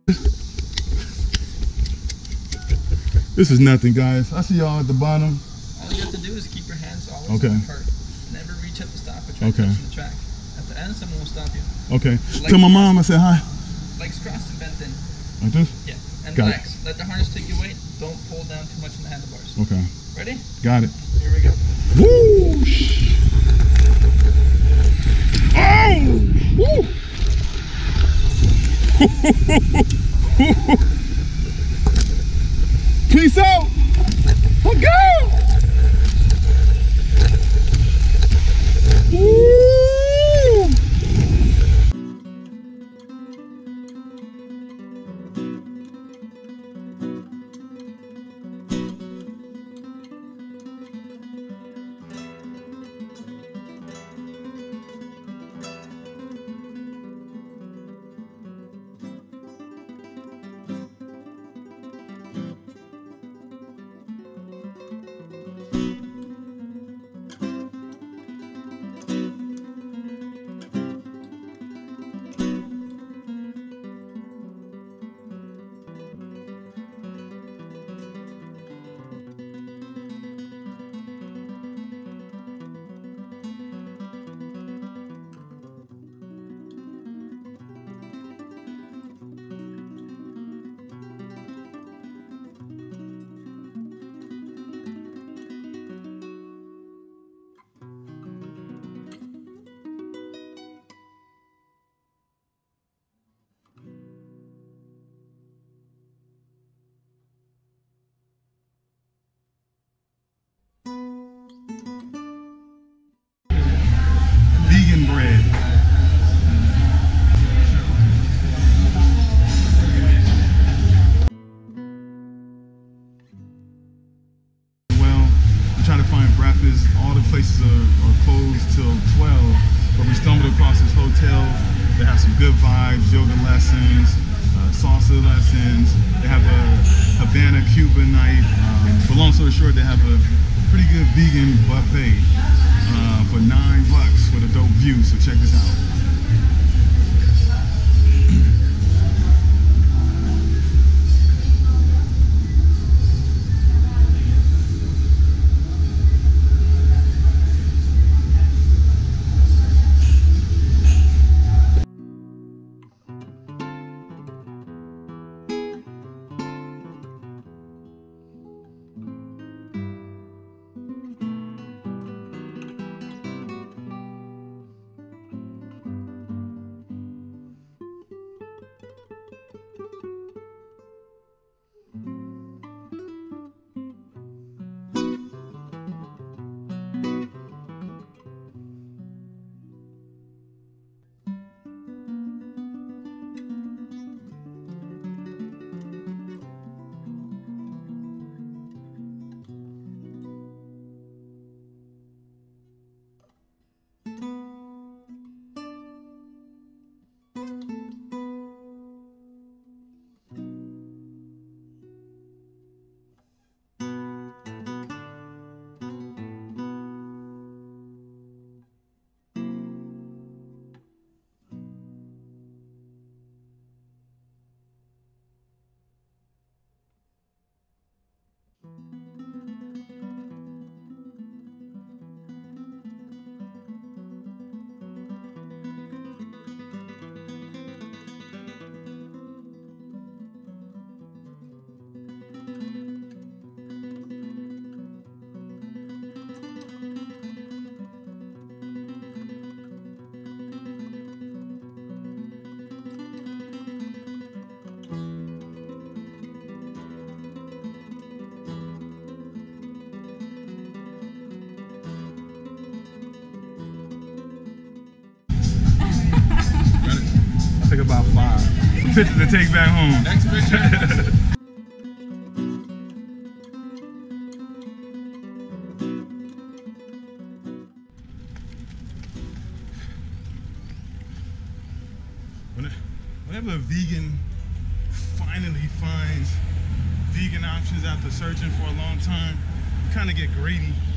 This is nothing, guys. I see y'all at the bottom. All you have to do is keep your hands always okay. on the cart. Never reach up to stop or try to touch the track. At the end, someone will stop you. Okay. Tell my mom I said hi. Legs crossed and bent in. Like this? Yeah. And Got relax. it. Let the harness take your weight. Don't pull down too much in the handlebars. Okay. Ready? Got it. Here we go. Woo! Oh! Woo! Peace out! Let's go! Woo! Vegan bread. Well, I'm trying to find breakfast. All the places are closed till 12, but we stumbled across this hotel. They have some good vibes, yoga lessons, salsa lessons. They have a Havana Cuba night. But long story short, they have a pretty good vegan buffet for $9 with a dope view. So check this out. Take about 5. Some pictures to take back home. Next picture. Whenever a vegan finally finds vegan options after searching for a long time, you kind of get greedy.